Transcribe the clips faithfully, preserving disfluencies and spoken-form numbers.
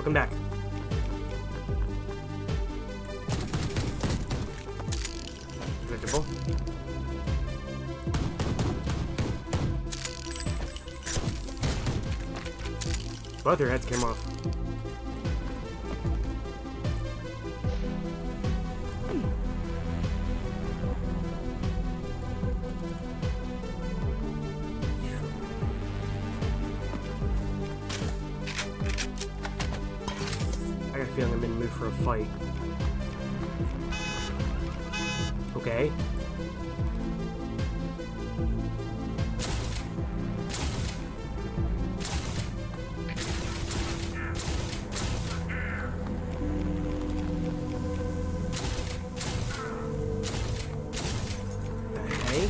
Welcome back. Predictable. Both your heads came off. I got a feeling I'm in the mood for a fight. Okay. Okay.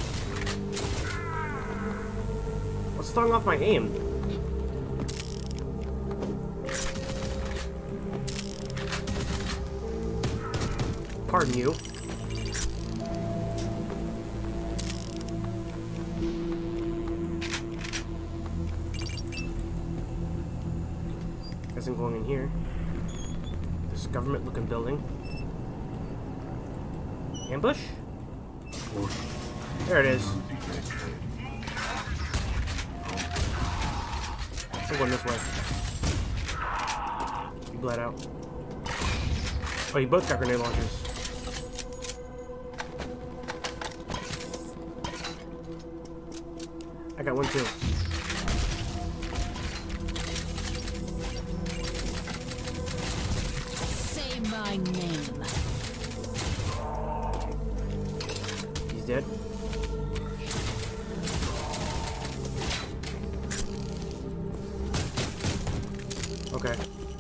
What's throwing off my aim? Pardon you. Guess I'm going in here. This government-looking building. Ambush? There it is. I'm going this way. You bled out. Oh, you both got grenade launchers. I got one too. Say my name. He's dead. Okay.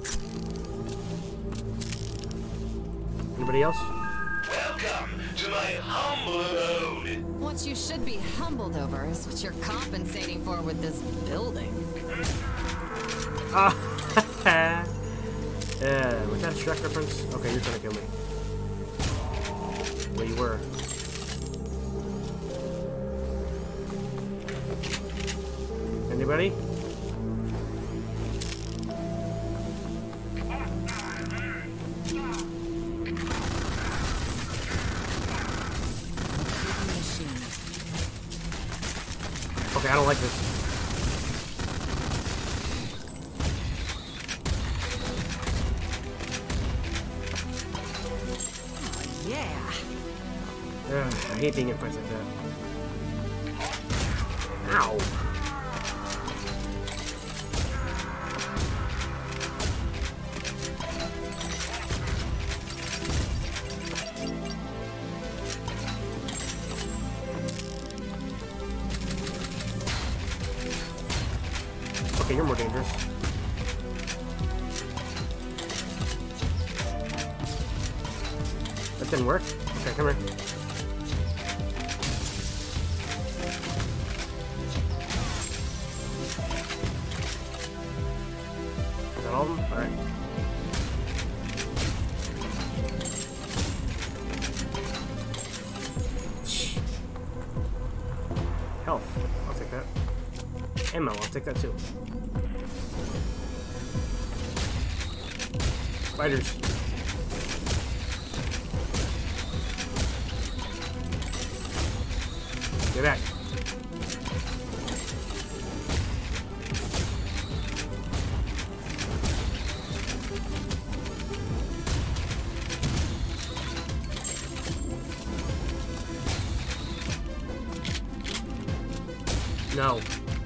Anybody else? Welcome to my humble abode. What you should be humbled over is what you're compensating for with this building. Ah, uh, yeah, was that a Shrek reference? Okay, you're trying to kill me. Well, you were. Anybody? Okay, I don't like this. Oh, yeah. Ugh, I hate being in fights like that. Ow. Okay, you're more dangerous. That didn't work. Okay, come here. Is that all of them? Alright. Health. I'll take that. Ammo, I'll take that too. Spiders. Get back. No.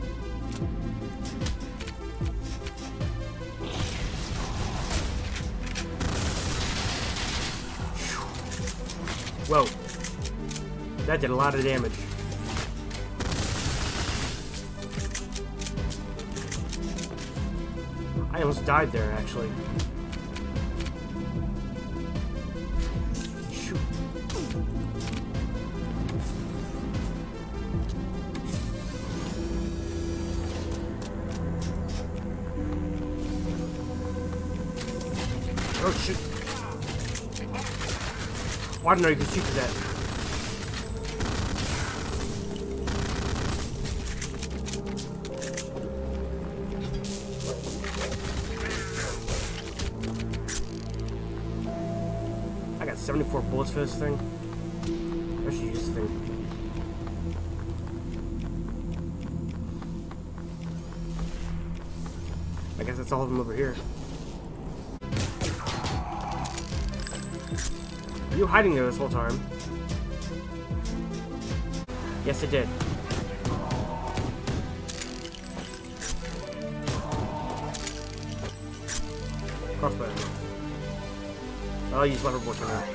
Whoa. That did a lot of damage. I almost died there, actually. Shoot. Oh, shoot. Oh, I didn't know you could shoot that. seventy-four bullets for this thing. I should use this thing. I guess that's all of them over here. Were you hiding there this whole time? Yes, I did. Crossbow. I'll use leverboard for now.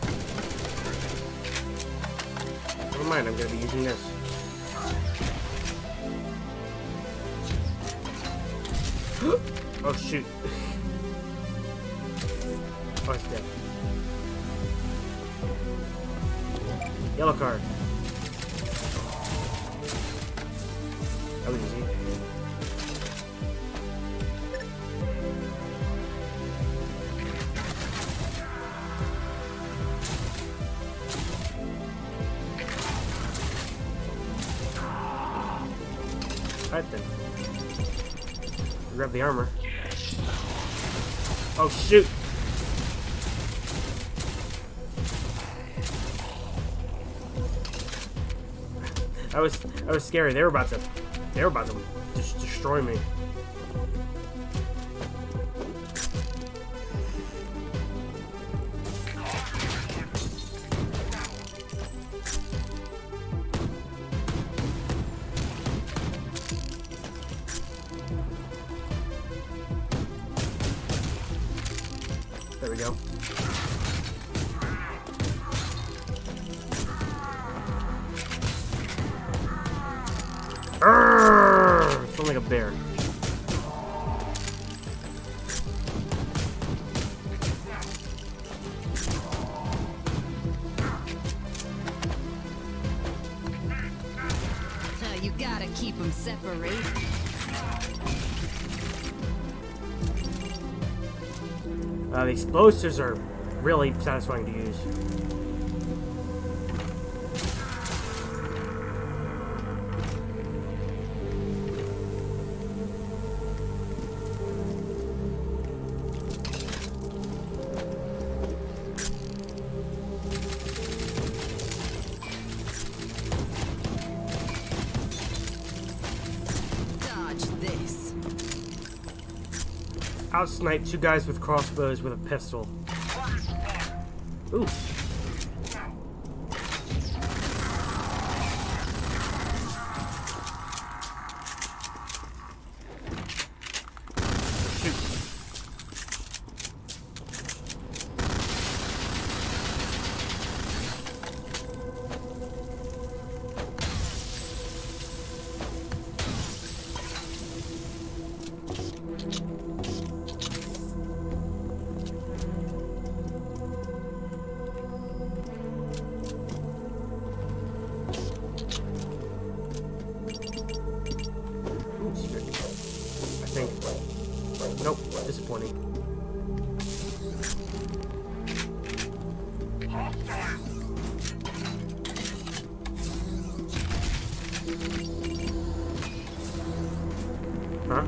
Never mind, I'm gonna be using this. Oh shoot. Oh, it's dead. Yellow card. That was easy. Alright then. Grab the armor. Oh shoot! I was I was scary. They were about to they were about to just destroy me. There we go. Arrgh! Sound like a bear. So you gotta keep them separated. Uh, the explosives are really satisfying to use. Dodge this. Outsnipe two guys with crossbows with a pistol. Ooh. Shoot. Nope, disappointing. Huh?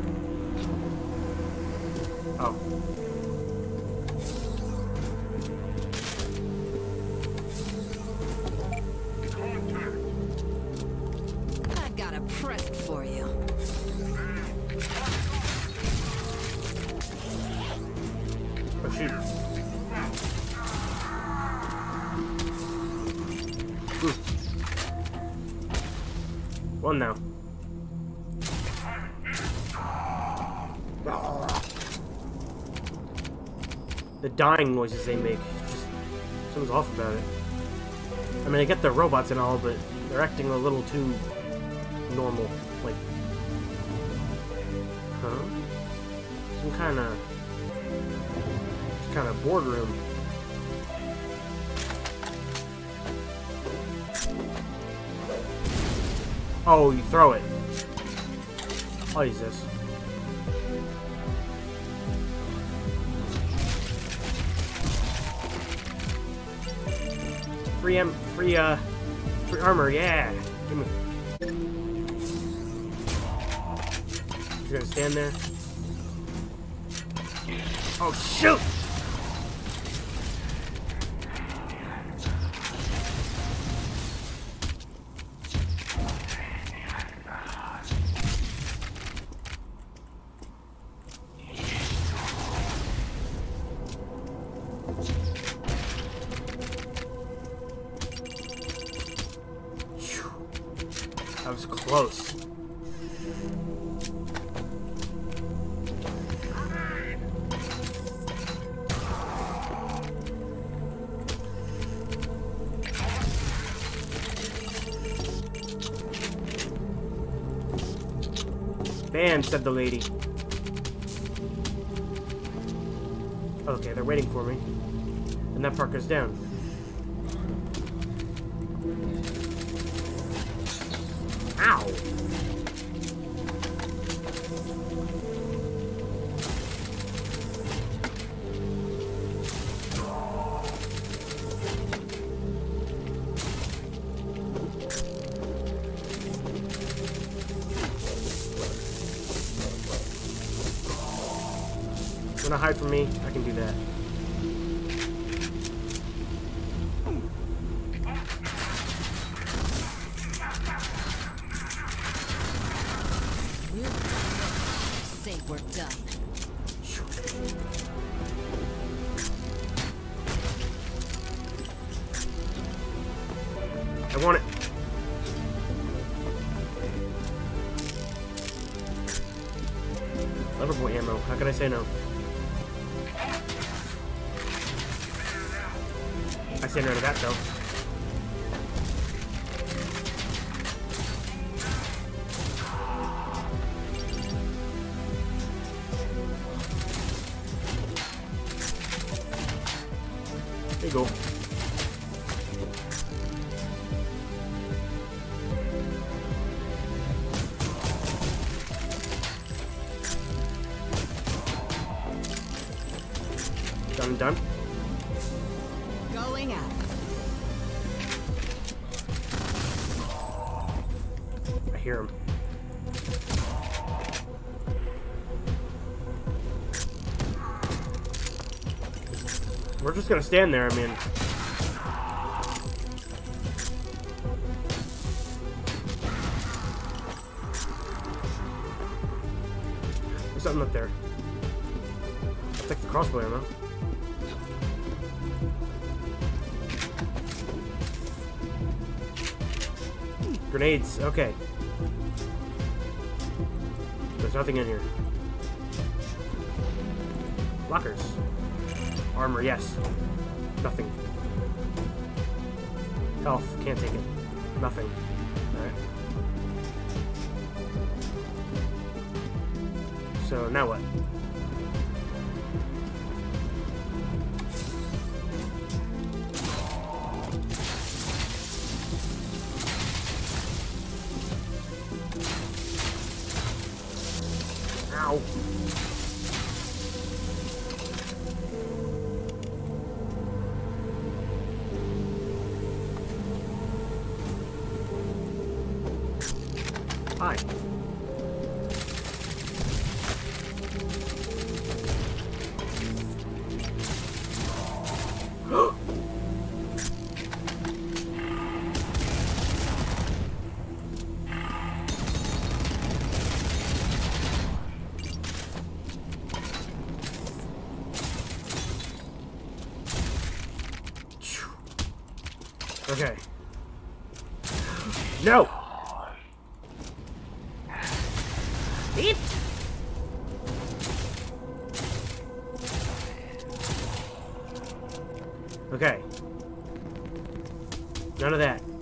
Oh. I've got a present for you. Oh shoot. Ooh. One now. The dying noises they make, just something's off about it. I mean, I get the robots and all, but they're acting a little too normal. Like, huh? Some kind of, kind of boardroom. Oh, you throw it. I'll use this. Free em free uh free armor, yeah. Give me. He's gonna stand there. Oh shoot! was close. Banned, said the lady. Okay, they're waiting for me. And that part goes down. Ow! You wanna hide from me? I can do that. Say we're done. I want it. Loverboy ammo. How could I say no? I say no to that though. There you go. Done and done. Going out. I hear him. We're just gonna stand there, I mean. There's something up there. I'll take the crossbow ammo. Grenades, okay. There's nothing in here. Lockers. Armor, yes. Nothing. Health, can't take it. Nothing. Alright. So, now what? Ow. Hi. Okay. No! Beep! Okay. None of that.